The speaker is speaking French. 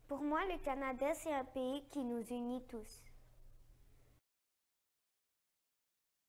Pour moi, le Canada, c'est un pays qui nous unit tous.